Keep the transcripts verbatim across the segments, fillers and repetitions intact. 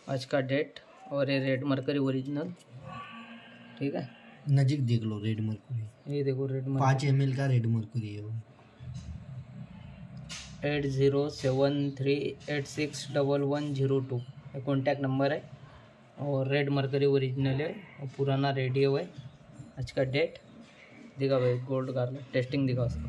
आज का डेट और ये रेड मरकरी ओरिजिनल। ठीक है, नजीक देख लो रेड मरकरी। ये देखो रेड मरकरी पाँच एम एल का रेड मरकरी है वो। Eight zero seven three eight six double one zero two ये कॉन्टैक्ट नंबर है। और रेड मरकरी ओरिजिनल है और पुराना रेडियो है। आज का डेट दिखा भाई, गोल्ड का टेस्टिंग दिखा उसका।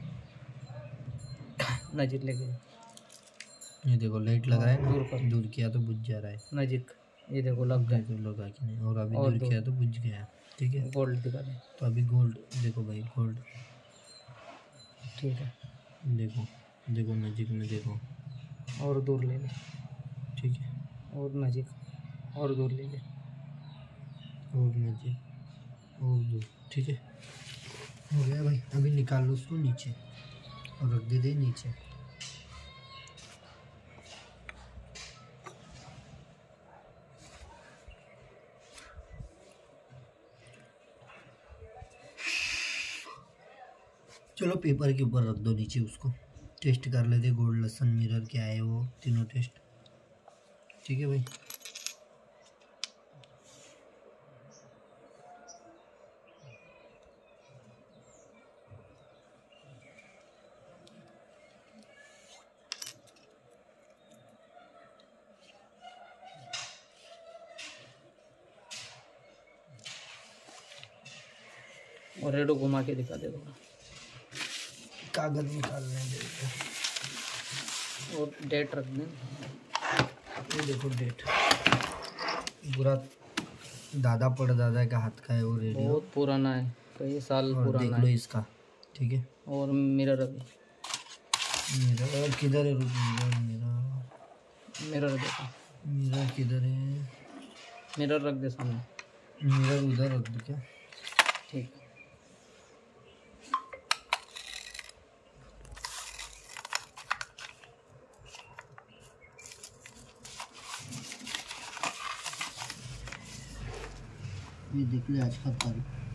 नजीक लेके ये देखो लाइट लग रहा है, दूर कर, दूर किया तो बुझ जा रहा है। नजीक ये देखो लग गया, तो लगा कि नहीं, और अभी और दूर दूर किया तो बुझ गया। ठीक है, गोल्ड दिखा दे। तो अभी गोल्ड देखो भाई, गोल्ड ठीक है, देखो देखो नजीक में देखो, और दूर ले ले। ठीक है, और नजीक और दूर ले ले, और नजीक और दूर। ठीक है, हो गया भाई। अभी निकाल लो उसको नीचे और रख दे दे नीचे। चलो पेपर के ऊपर रख दो नीचे, उसको टेस्ट कर लेते गोल्ड लसन मिरर क्या है वो तीनों टेस्ट। ठीक है भाई, और रेडो घुमा के दिखा दे थोड़ा। कागज निकालने दे और डेट रख दें। ये देखो डेट, पूरा दादा पर दादा का हाथ का है वो रेडियो, बहुत पुराना है, कई साल और पुराना देख लो है। इसका। ठीक है, और मिरर अभी मिरर किधर है? रुक, मिरर मिरर मिरर देखो, मिरर किधर है? मिरर रख दे सामने। मिरर उधर रख दो क्या? ठीक है, ये देख ले आज का तारीख।